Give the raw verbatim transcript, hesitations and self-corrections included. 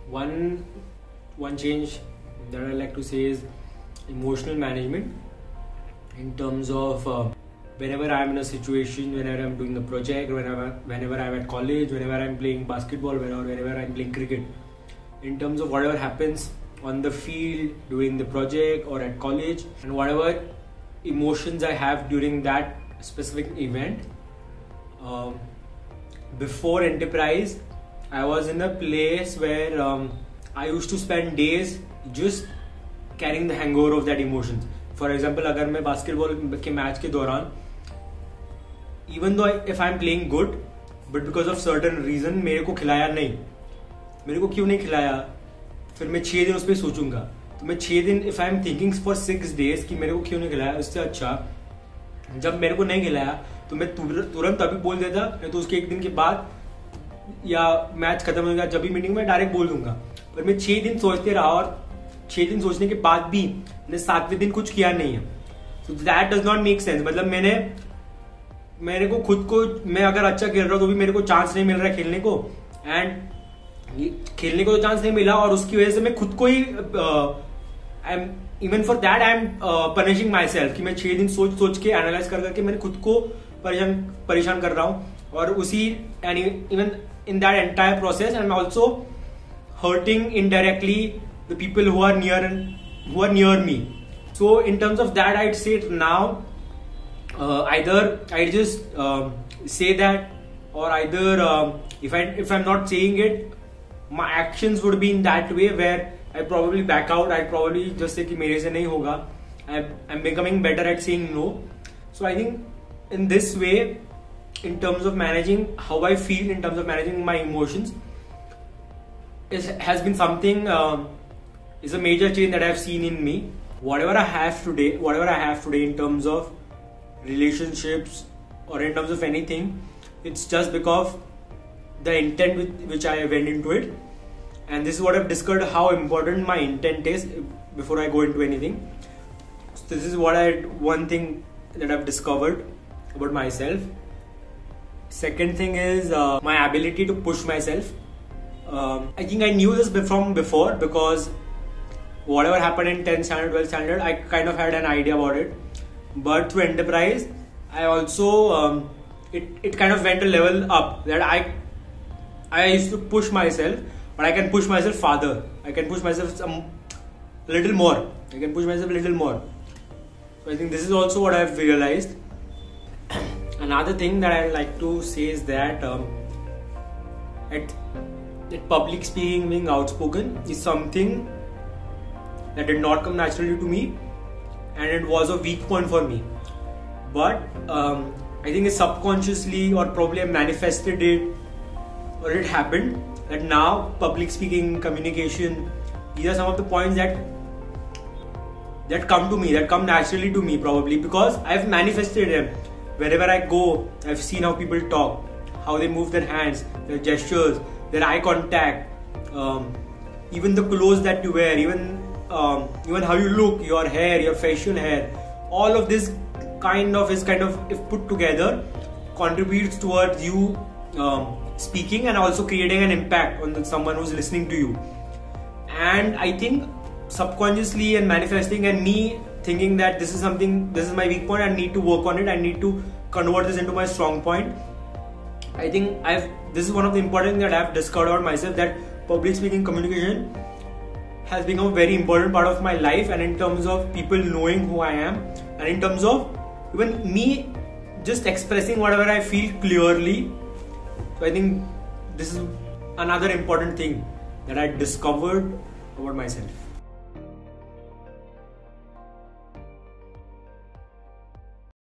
one one change that I like to say is emotional management. In terms of uh, whenever I'm in a situation, whenever I'm doing a project, whenever whenever I'm at college, whenever I'm playing basketball, whenever whenever I'm playing cricket, in terms of whatever happens on the field, doing the project or at college, and whatever emotions I have during that specific event. Um, before Enterprise, I was in a place where um, I used to spend days just carrying the hangover of that emotions. For example, अगर मैं basketball के match के दौरान, even though I, if I'm playing good, but because of certain reason मेरे को खिलाया नहीं, मेरे को क्यों नहीं खिलाया, फिर मैं छः दिन उस पर सोचूंगा. तो मैं छः दिन if I'm thinking for six days कि मेरे को क्यों नहीं खिलाया, उससे अच्छा जब मेरे को नहीं खिलाया तो मैं तुरंत अभी बोल देता, नहीं तो उसके एक दिन के बाद या मैच खत्म हो गया जब भी मीटिंग में डायरेक्ट बोल दूंगा. पर मैं छः दिन सोचते रहा और छः दिन सोचने के बाद भी मैंने सातवें दिन कुछ किया नहीं है. So that does not make sense. मतलब मैंने मेरे को खुद को, मैं अगर अच्छा खेल रहा हूँ तो भी मेरे को चांस नहीं मिल रहा है खेलने को, एंड खेलने को तो चांस नहीं मिला और उसकी वजह से मैं खुद को ही I am even for that I am punishing myself कि मैं छः दिन सोच सोच के एनालाइज कर करके मैंने खुद को परेशान परेशान कर रहा हूँ. और उसी and even in that entire process I am also hurting indirectly the people who are near who are near me. So in terms of that, I'd say now uh, either I just uh, say that, or either uh, if I if I'm not saying it, my actions would be in that way where I probably back out. I probably just say कि मेरे से नहीं होगा. I'm I'm becoming better at saying no. So I think in this way, in terms of managing how I feel, in terms of managing my emotions, It has been something uh, is a major change that I've seen in me. Whatever I have today, whatever I have today in terms of relationships or in terms of anything, it's just because the intent with which I went into it. And this is what I've discovered, how important my intent is before I go into anything. So this is what I one thing that I've discovered about myself. Second thing is uh, my ability to push myself. Um, I think I knew this from before because whatever happened in tenth standard, twelfth standard, I kind of had an idea about it. But through Enterprise, I also um, it it kind of went a level up. That I I used to push myself, but I can push myself farther. I can push myself some little more. I can push myself a little more. So I think this is also what I've realized. Another thing that I like to say is that um, at that public speaking, being outspoken is something that did not come naturally to me, and it was a weak point for me. But um, I think it's subconsciously, or probably I manifested it, or it happened that now public speaking, communication, these are some of the points that that come to me, that come naturally to me, probably because I've manifested them. Wherever I go, I've seen how people talk, how they move their hands, their gestures, their eye contact, um, even the clothes that you wear, even um, even how you look, your hair, your facial hair, all of this kind of is kind of, if put together, contributes towards you um, speaking and also creating an impact on the, someone who's listening to you. And I think subconsciously and manifesting, and me thinking that this is something, this is my weak point, I need to work on it, I need to convert this into my strong point. I think I've this is one of the important things that I've discovered about myself, that public speaking, communication has become a very important part of my life, and in terms of people knowing who I am, and in terms of even me just expressing whatever I feel clearly. So I think this is another important thing that I discovered about myself.